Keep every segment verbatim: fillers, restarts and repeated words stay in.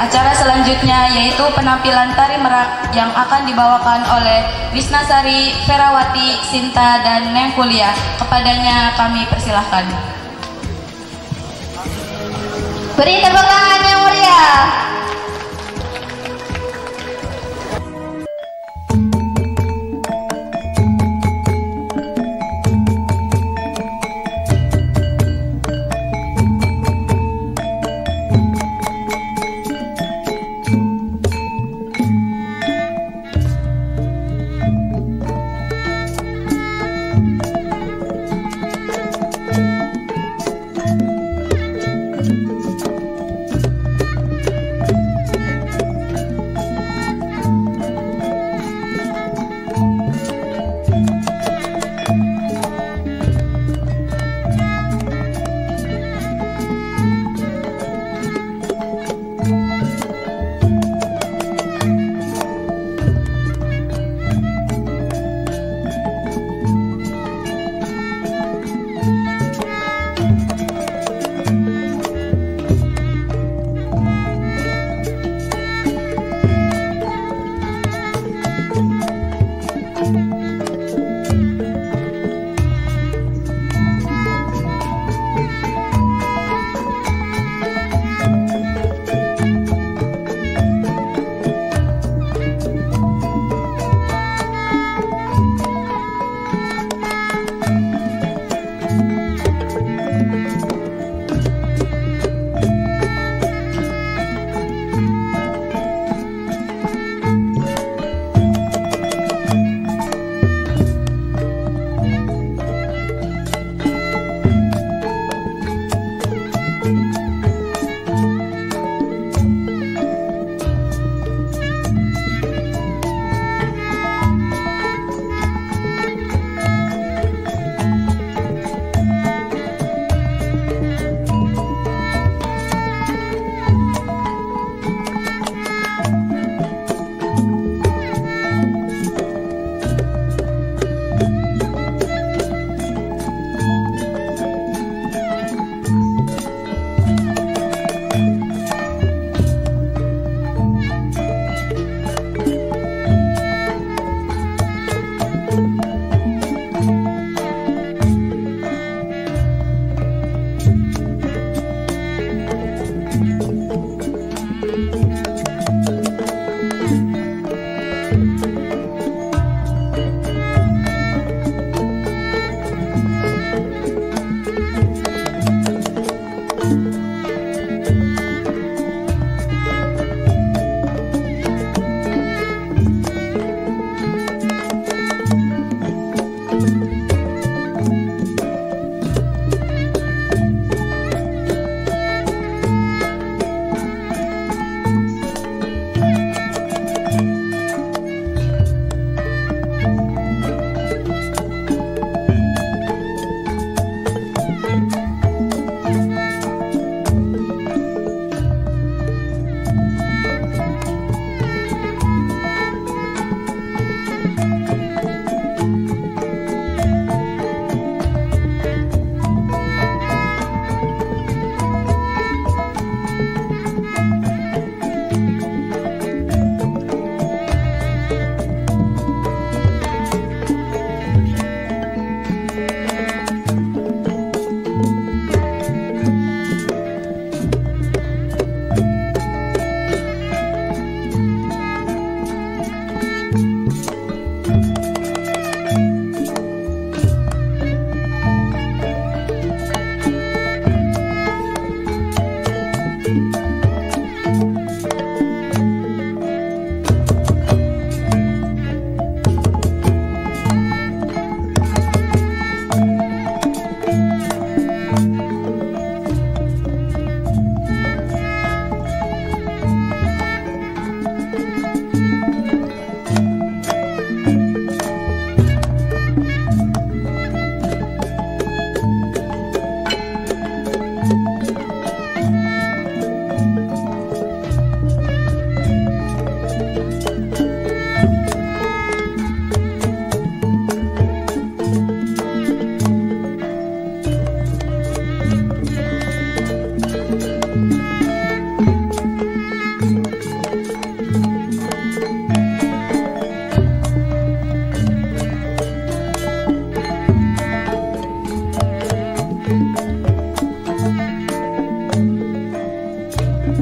acara selanjutnya yaitu penampilan tari merak yang akan dibawakan oleh Wisnasari, Ferawati, Sinta, dan Neng Kuliah. Kepadanya kami persilahkan. Beri tepuk tangan yang meriah.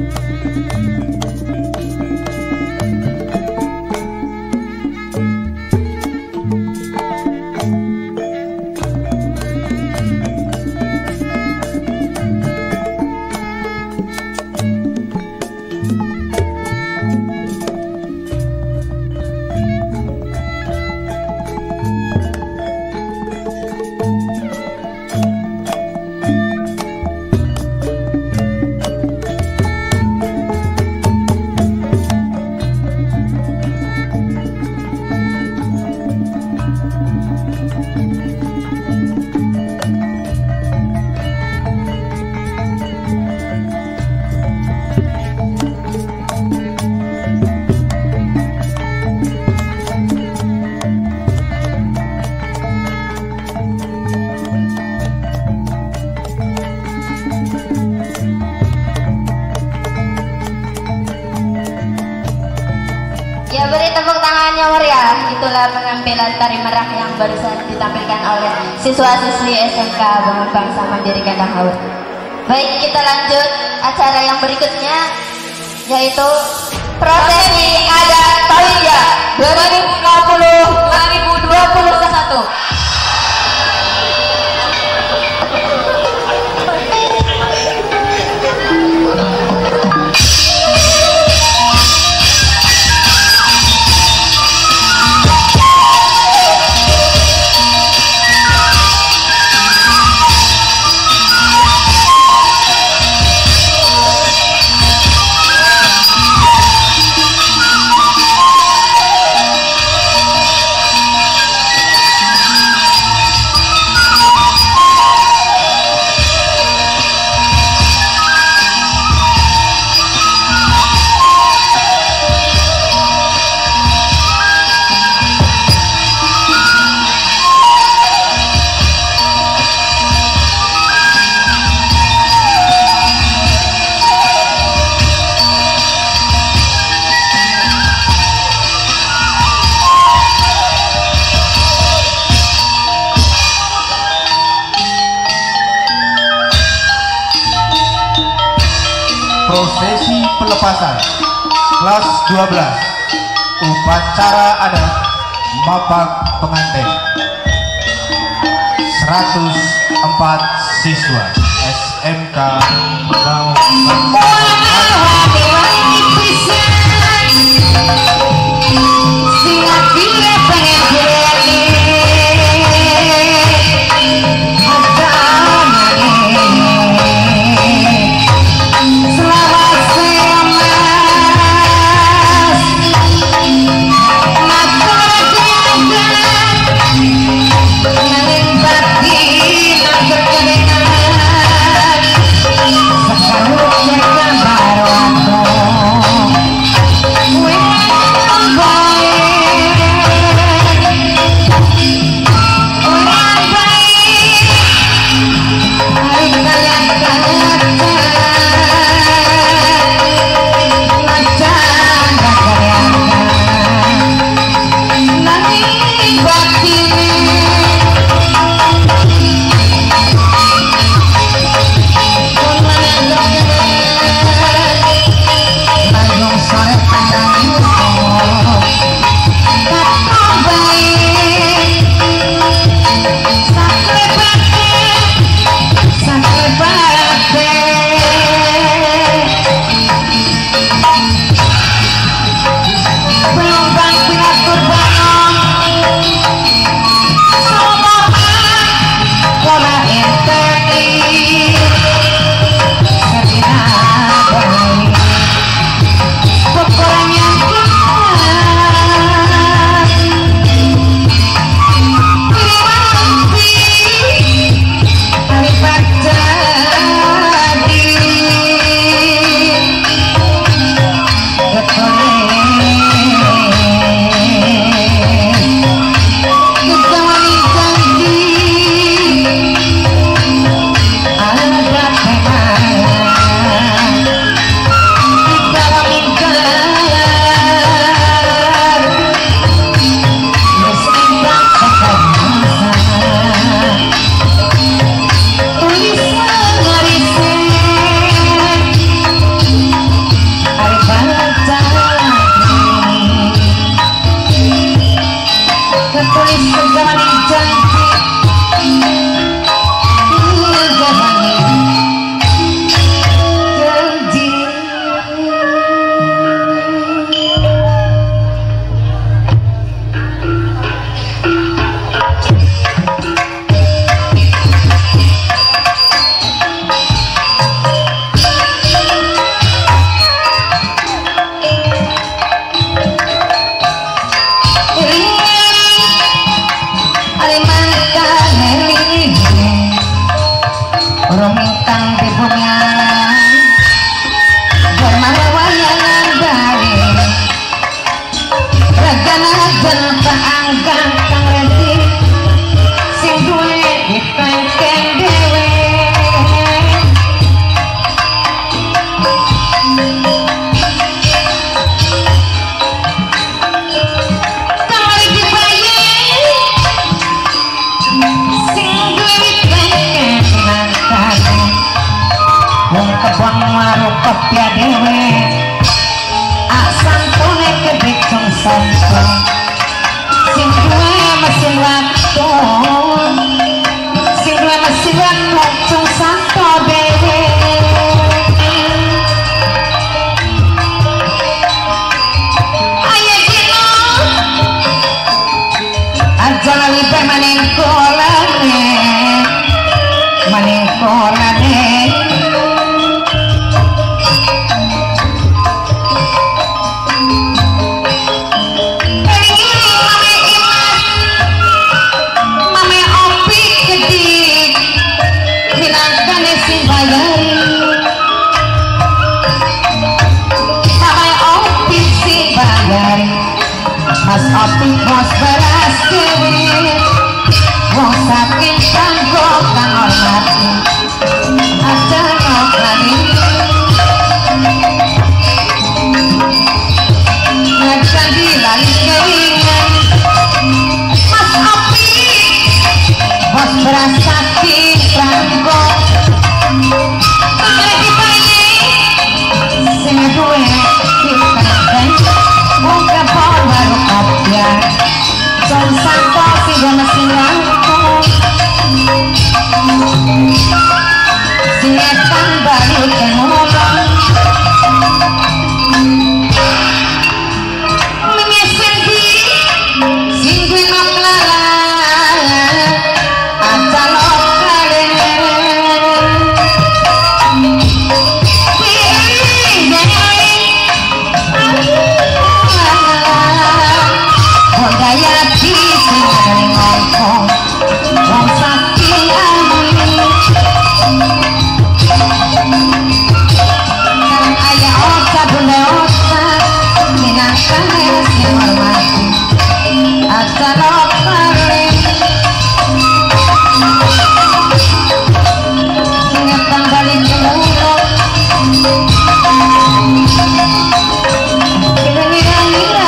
Ya, beri tepuk tangannya meriah. Itulah penampilan tari merak yang barusan ditampilkan oleh siswa-siswi S M K Bangun Bangsa Mandiri Kandang Haur. Baik, kita lanjut acara yang berikutnya, yaitu prosesi adat Tawiyah dua ribu dua puluh dua ribu dua puluh satu. Prosesi pelepasan kelas dua belas upacara adat Mapak Pengantin seratus empat siswa S M K Bangun Sekarang kopi bos beras dewi wong saking kanggo kang hormati aja nokani najan dilali keringan mas api bos beras saking kanggo lagi bayi sing duwe kita wong kapal baru kopya son santo sing mesin langkung sinetan baru kenolong menyesen di sing duwe maklala aja lokale daya di sini ngomong wong saking ani kan ayah oca bunda oca minangkane si hormati acara okare ingetan balik kemulo kira-kira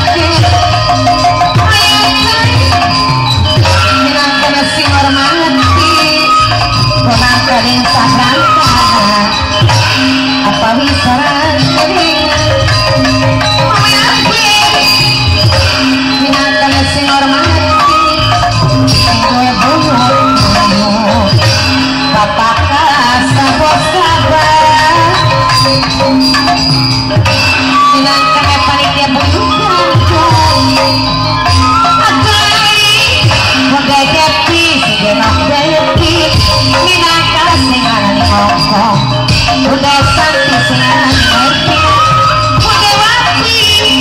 si hormati konang kaling sabrangkan apa wisaran keringan minangkan si hormati gue bumur bapak kasa bos kabar minangkan panitia bujukan Wagai depi, genok depi, minangkal singaran ngokong, udah santi singaran ngerti, udah wapi,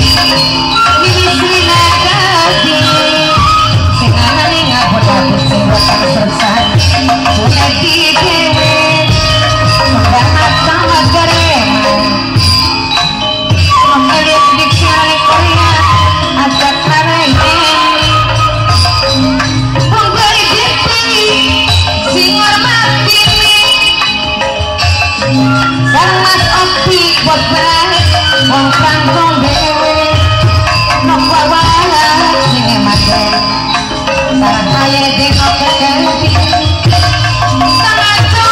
ini sinagadi, singaran ngabodah pusing batang selesai, udah di dewe, udah matang magareman, mengelit diksyari Korea, ajak karainya. Mas opi buat beras wong kangkong dewe nok wawala sing mate sareng kaya dengok kekepi sangaco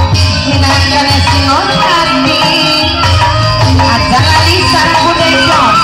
minangkane sing hormati aja lali sareng budaya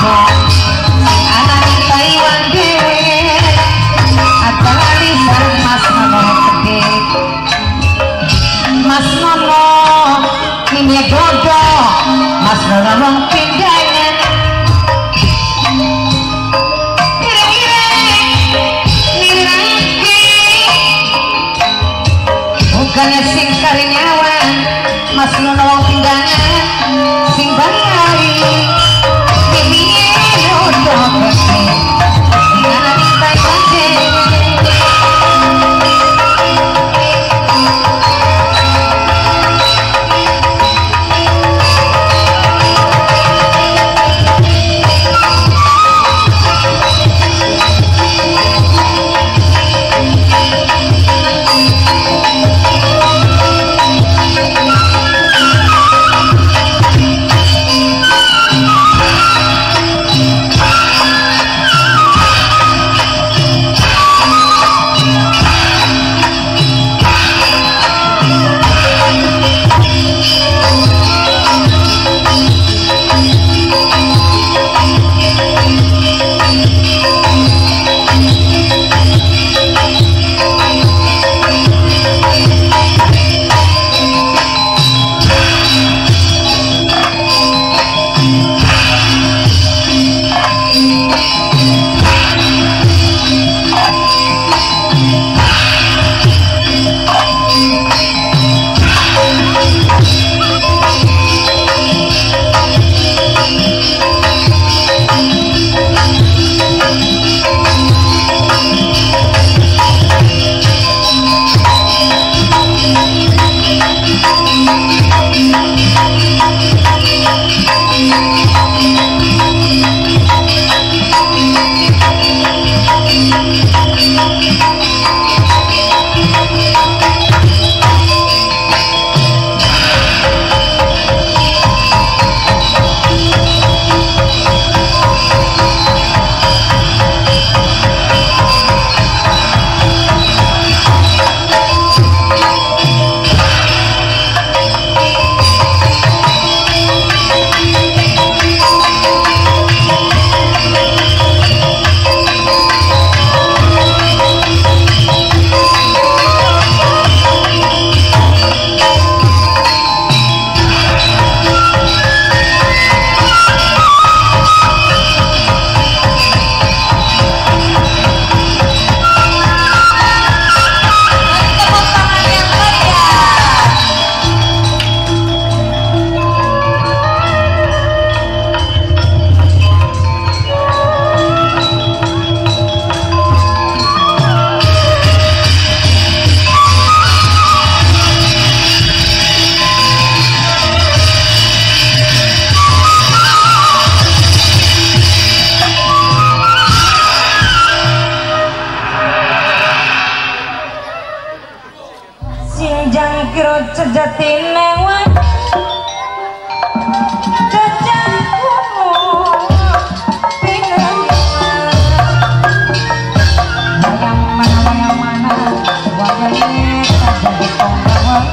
sejatine wae jajaku pinang wayang mana wayang mana wayang jadi pengawal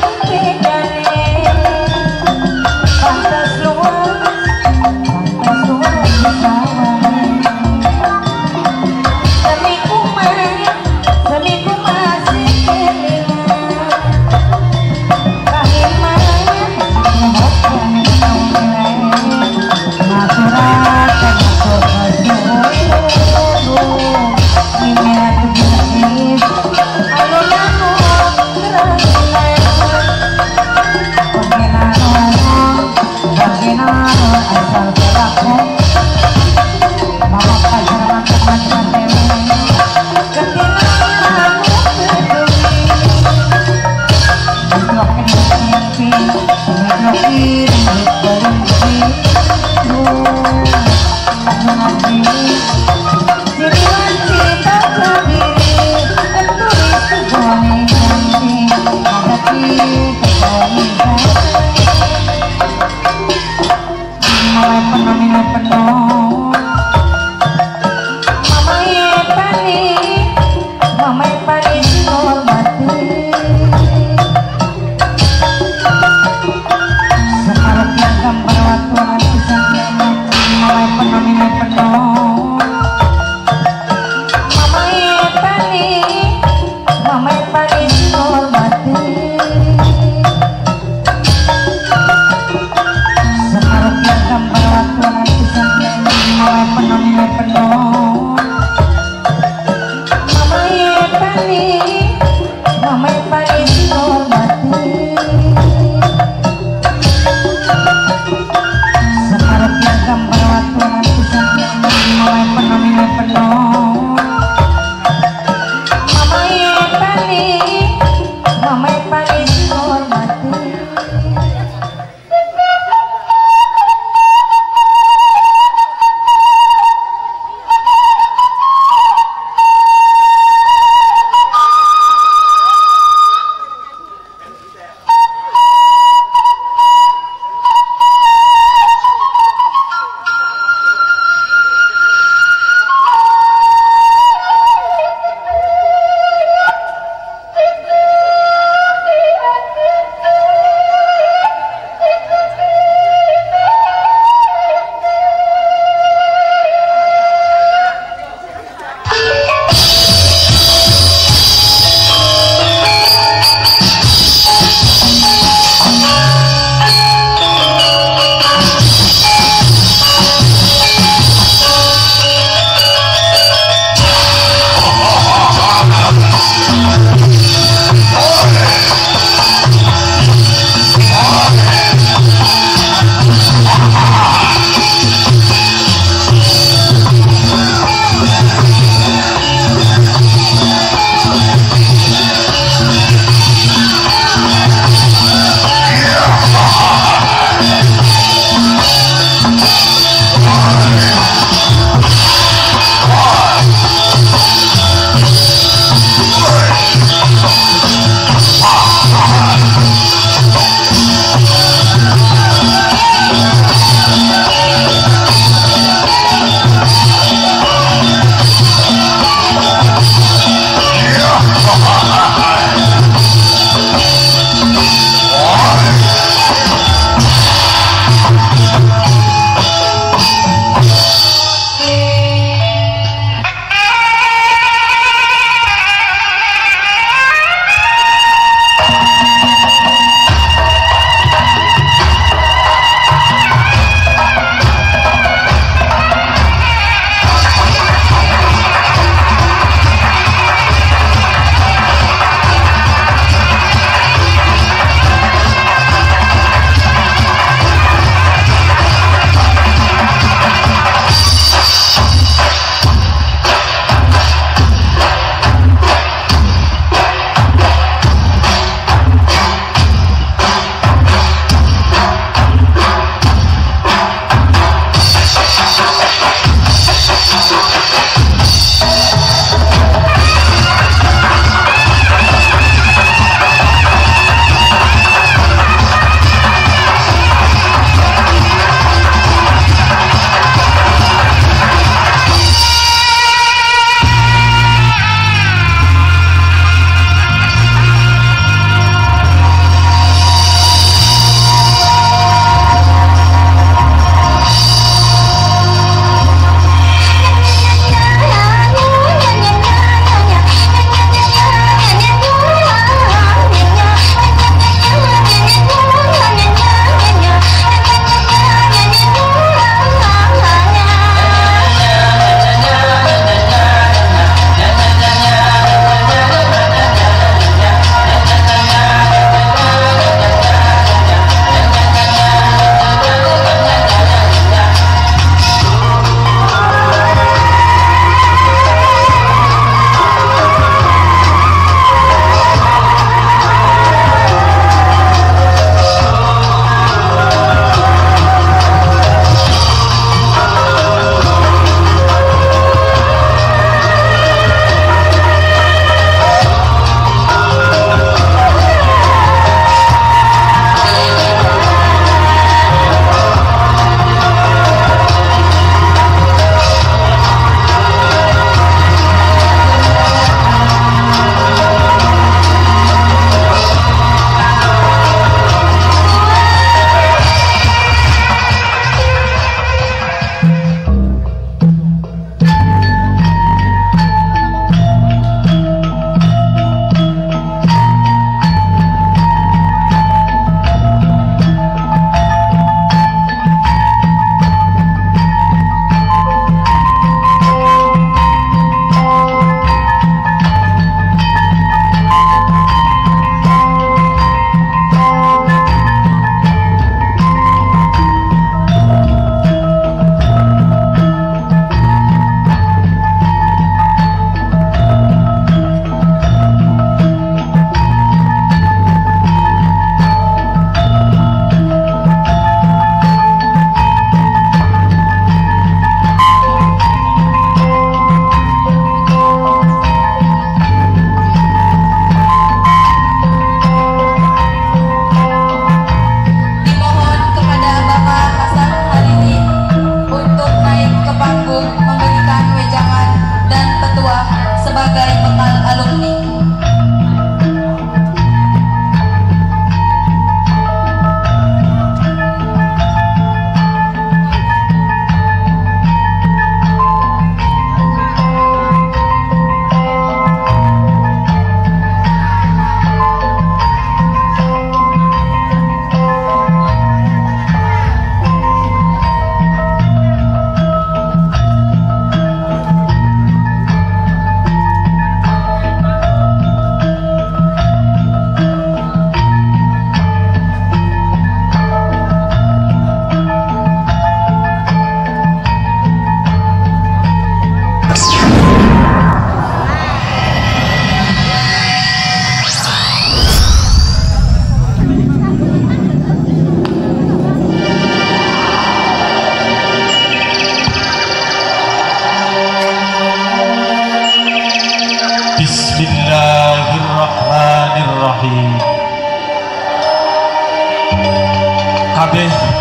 Pantas luas, pantas luas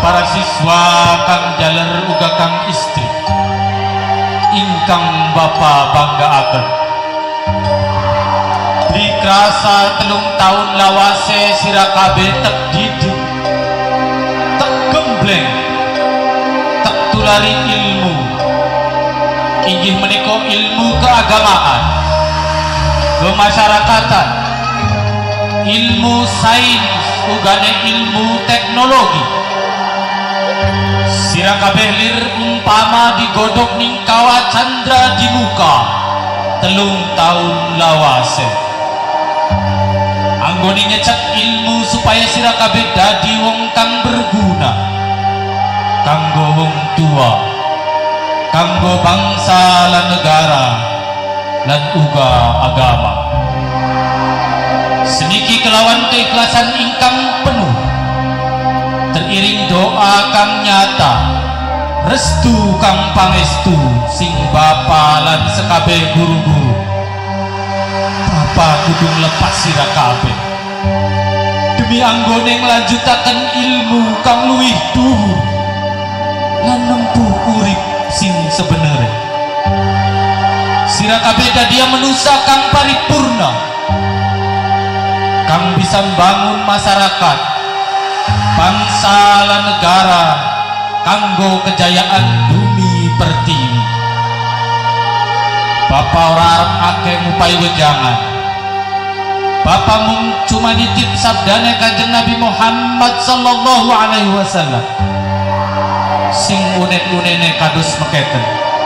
para siswa kang jaler uga kang istri ingkang Bapa banggaaken. Dikrasa telung tahun lawase sira kabeh tek didik, tek gembleng, tek tulari ilmu. Inggih menika ilmu keagamaan, kemasyarakatan, ilmu sains, ugane ilmu teknologi. Sira kabeh lir umpama digodhog ning kawah candra di muka telung taun lawase. Anggone nyecek ilmu supaya sira kabeh dadi wong kang berguna kanggo wong tua, kanggo bangsa lan negara lan uga agama. Seniki kelawan keikhlasan ingkang penuh, teriring doa kang nyata, restu kang pangestu sing Bapa lan sekabeh guru-guru. Bapa kudung lepas sira kabeh demi anggone nglanjutaken ilmu kang luwih dhuwur lan nempuh urip sing sebenere. Sira kabeh dadi manusa kang paripurna, kang bisa membangun masyarakat, bangsa lan negara kanggo kejayaan bumi pertiwi. Bapa ora arep akeh ngupai wejangan, Bapa mung cuma nitip sabdane Kanjeng Nabi Muhammad sallallahu alaihi wasallam sing unek-unene kados meketen.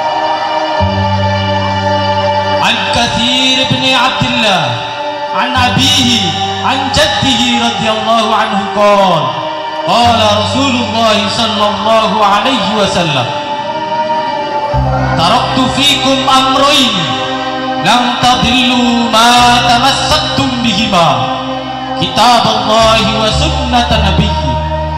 An Katsir bin Abdullah an abihi an jaddihi radhiyallahu anhu qala qala Rasulullah sallallahu alaihi wasallam taraktu fikum amrayn lam tadillu ma tamassaktum bihima kitaballahi wa sunnat nabiyyi.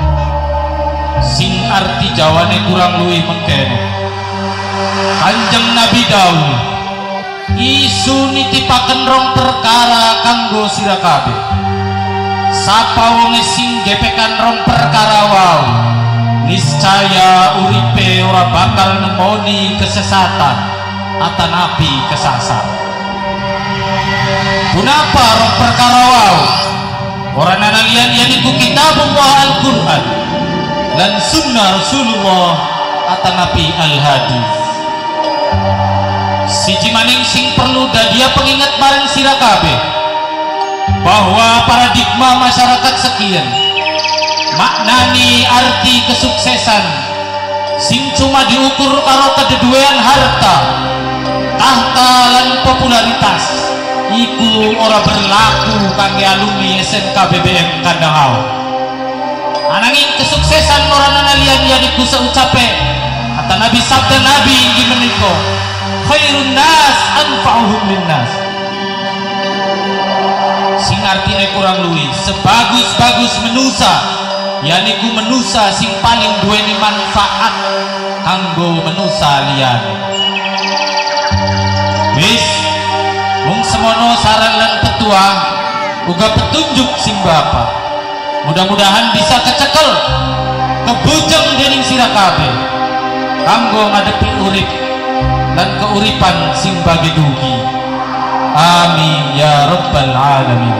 Sing arti jawane kurang luwih mengkene. Kanjeng Nabi dawuh, isu nitipaken rong perkara kanggo sira kabeh. Sapa wong sing gepekan rong perkara wau, niscaya uripe ora bakal nemoni kesesatan atanapi kesasar. Kenapa rong perkara wau? Ora ana liyan yaiku kitabullah Al-Qur'an lan sunnah Rasulullah atanapi al-hadis. Siji maning sing perlu dadia pengingat bareng sira kabeh bahwa paradigma masyarakat sekian maknani arti kesuksesan sing cuma diukur karo kededuean harta, tahta lan popularitas iku ora berlaku kangge alumni S M K B B M Kandahau. Ananging kesuksesan ora ana liyan yaiku saucape kata Nabi sabda Nabi inggih menika khairun nas anfa'uhum linnas. Sing artine kurang luwih sebagus-bagus menusa yaiku menusa sing paling duweni manfaat kanggo menusa liyane. Wis mung semono saran lan petuah uga petunjuk sing Bapa. Mudah-mudahan bisa kecekel kebujeng dening sira kabeh kanggo ngadepi urip lan keuripan sing bagi dugi. Amin ya rabbal alamin.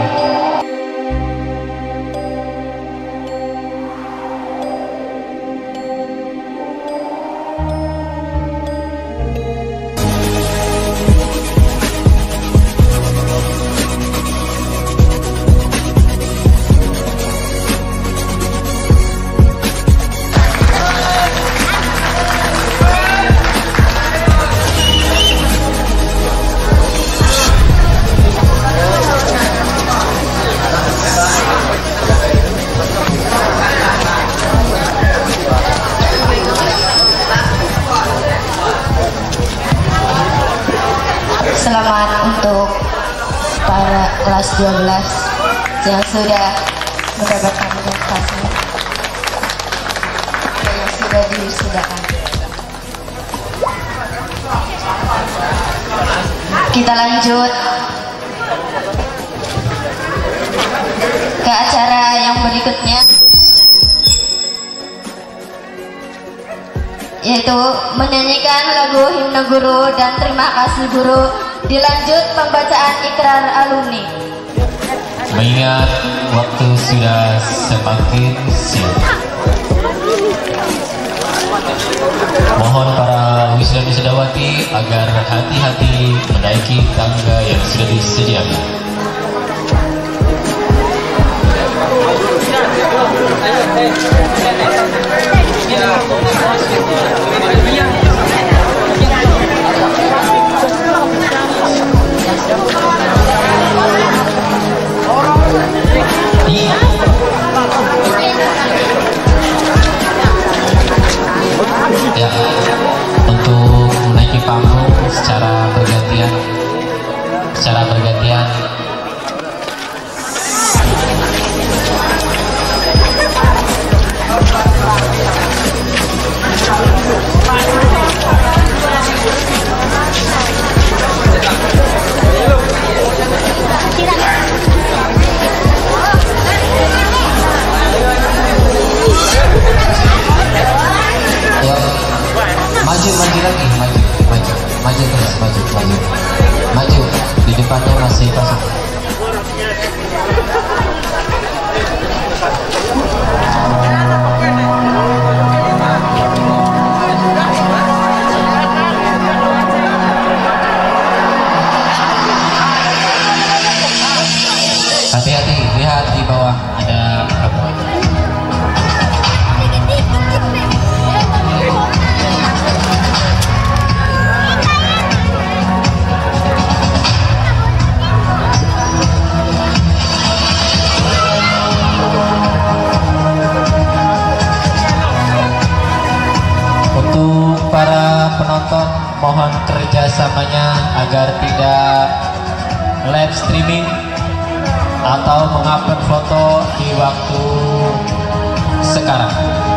Selamat untuk para kelas dua belas yang sudah mendapatkan prestasi yang sudah diwisudakan. Kita lanjut ke acara yang berikutnya. yaitu menyanyikan lagu Himne Guru dan Terima Kasih Guru, dilanjut pembacaan ikrar alumni. Mengingat waktu sudah semakin siang, mohon para wisuda-wisudawati agar hati-hati menaiki tangga yang sudah disediakan. Ya, untuk menaiki panggung secara bergantian, secara bergantian. Ya, maju maju lagi, maju maju maju terus, maju maju maju, di depannya masih kosong. Hati-hati, lihat di bawah ada apa. Untuk para penonton, mohon kerjasamanya agar tidak live streaming atau mengupload foto di waktu sekarang.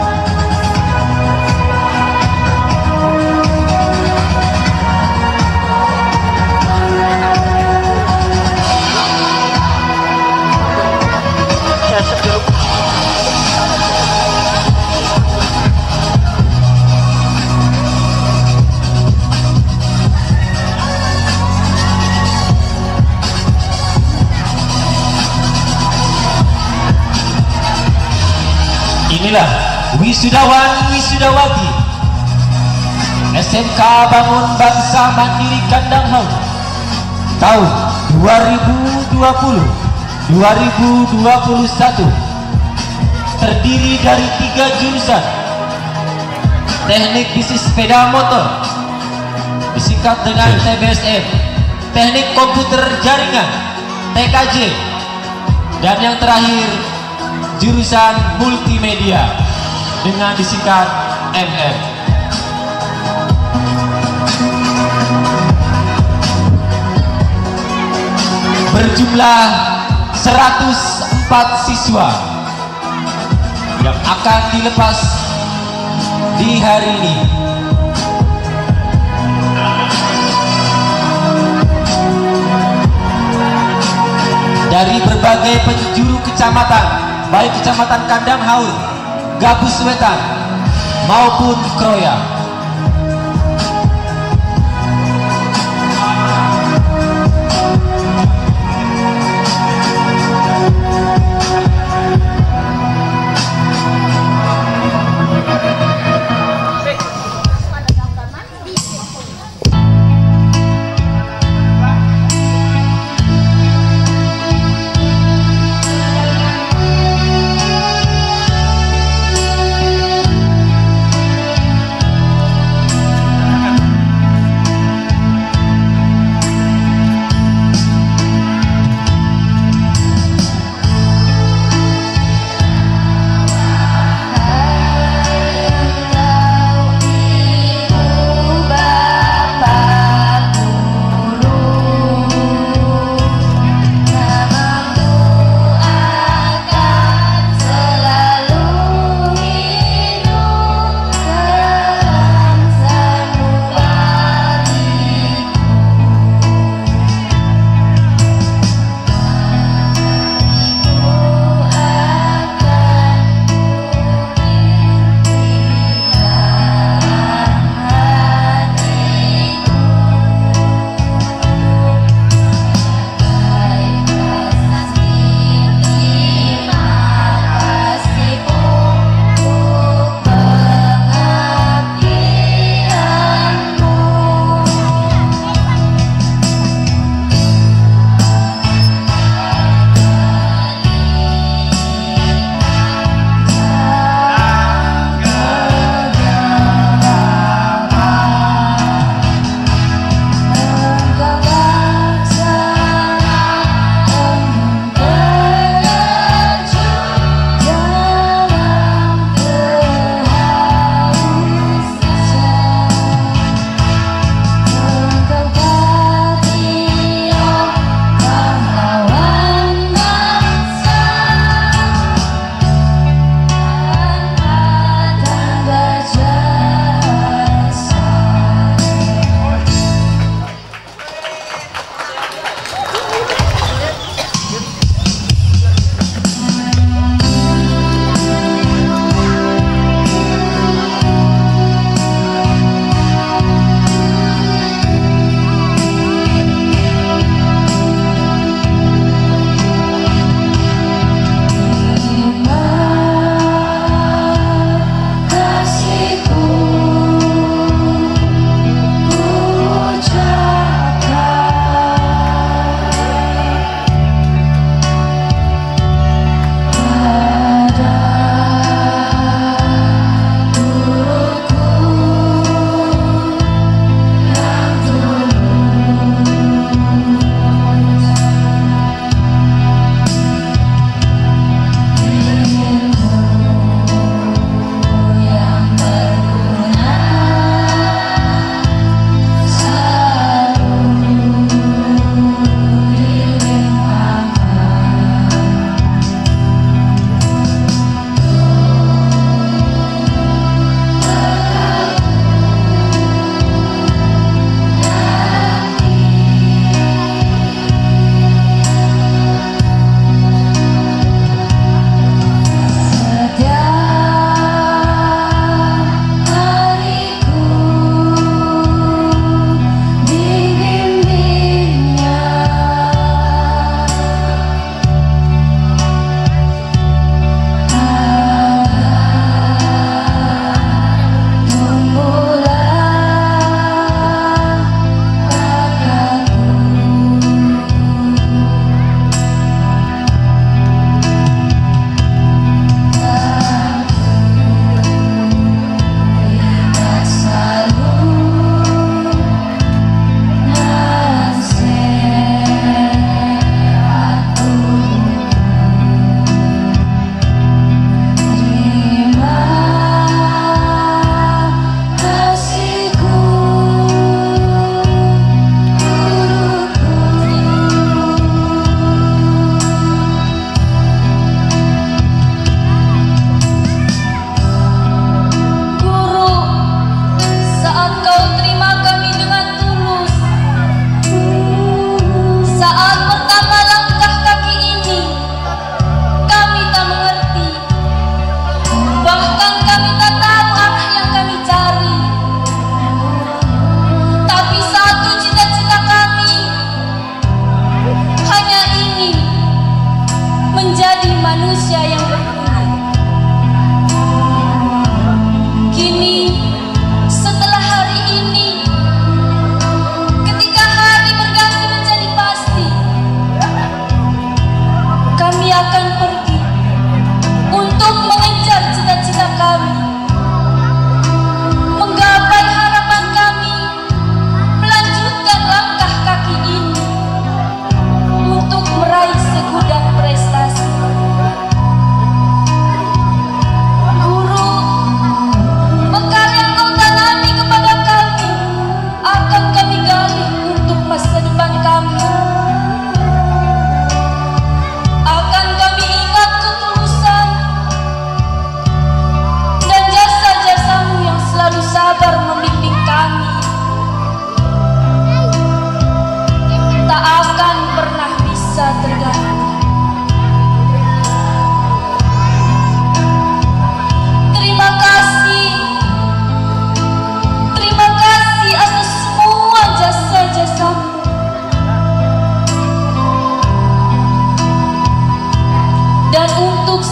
Inilah wisudawan wisudawati S M K Bangun Bangsa Mandiri Kandang Haur tahun dua ribu dua puluh dua ribu dua puluh satu, terdiri dari tiga jurusan: Teknik Bisnis Sepeda Motor, disingkat dengan T B S M, Teknik Komputer Jaringan T K J, dan yang terakhir jurusan Multimedia dengan disingkat M M. Berjumlah seratus empat siswa yang akan dilepas di hari ini. Dari berbagai penjuru kecamatan, baik kecamatan Kandang Haur, Gabus Wetan maupun Kroya.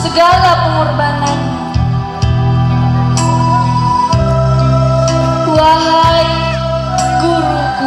segala pengorbanan. Wahai guruku,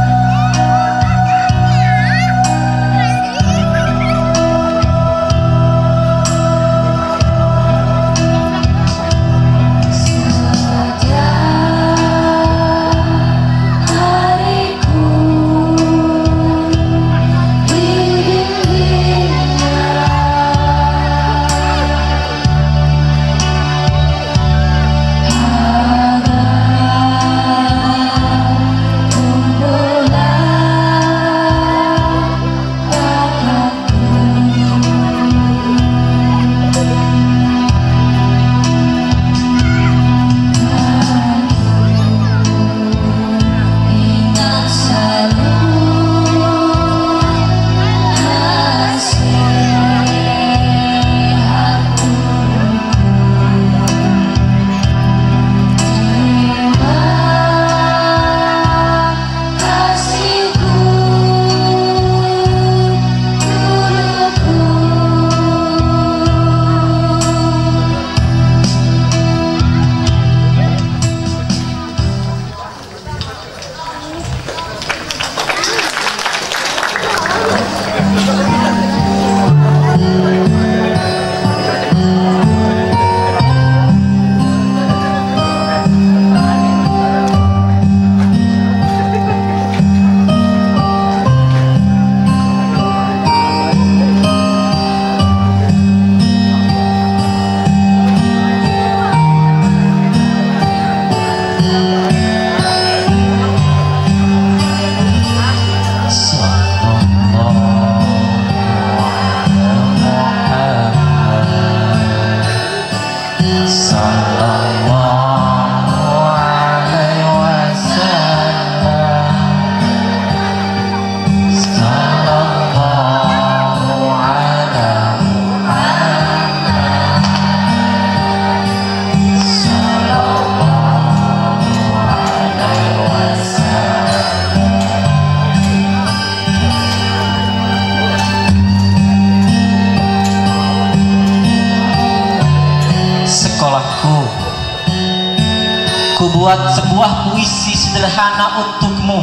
buat sebuah puisi sederhana untukmu.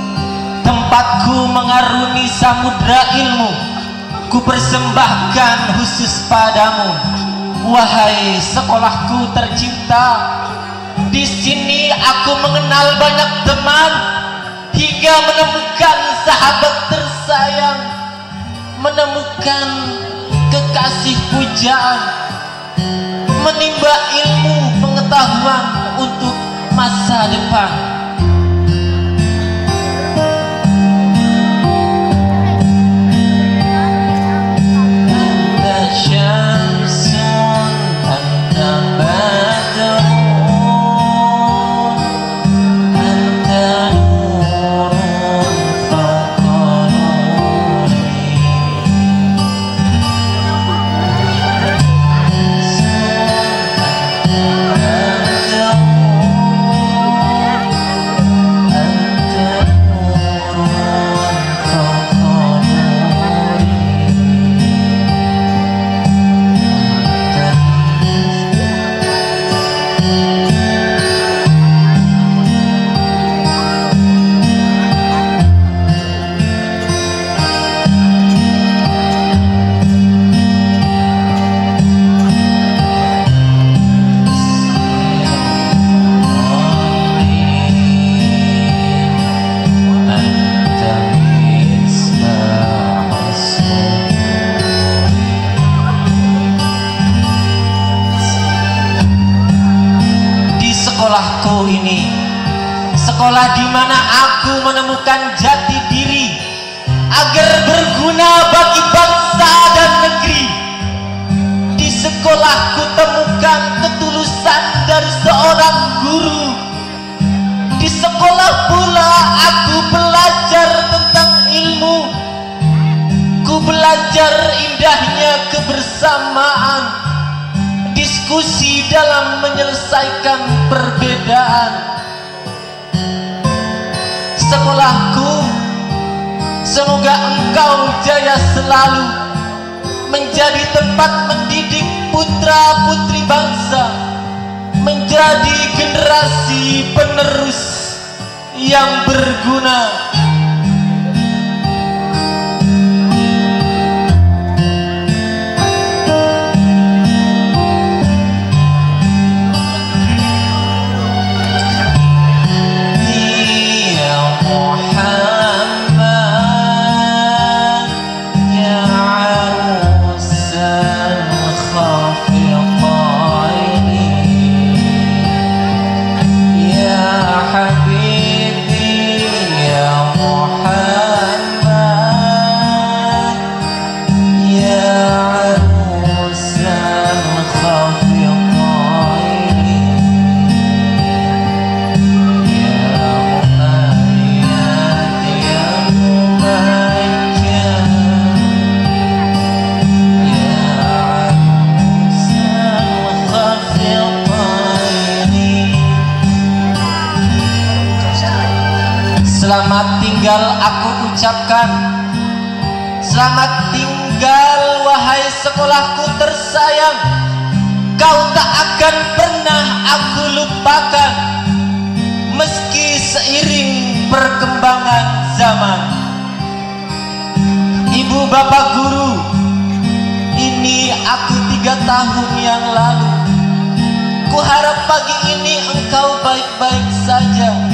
Tempatku mengarungi samudra ilmu, ku persembahkan khusus padamu. Wahai sekolahku tercinta, di sini aku mengenal banyak teman, hingga menemukan sahabat tersayang, menemukan kekasih pujaan, menimba ilmu pengetahuan untuk masa depan. Anta syamsun, anta badrun, anta nurun fawqa nuri. Sekolahku ini, sekolah di mana aku menemukan jati diri agar berguna bagi bangsa dan negeri. Di sekolahku temukan ketulusan dari seorang guru. Di sekolah pula aku belajar tentang ilmu. Ku belajar indahnya kebersamaan, diskusi dalam menyelesaikan perbedaan. Sekolahku, semoga engkau jaya selalu, menjadi tempat mendidik putra-putri bangsa, menjadi generasi penerus yang berguna. Selamat tinggal aku ucapkan. Selamat tinggal wahai sekolahku tersayang. Kau tak akan pernah aku lupakan, meski seiring perkembangan zaman. Ibu bapak guru, ini aku tiga tahun yang lalu. Ku harap pagi ini engkau baik-baik saja.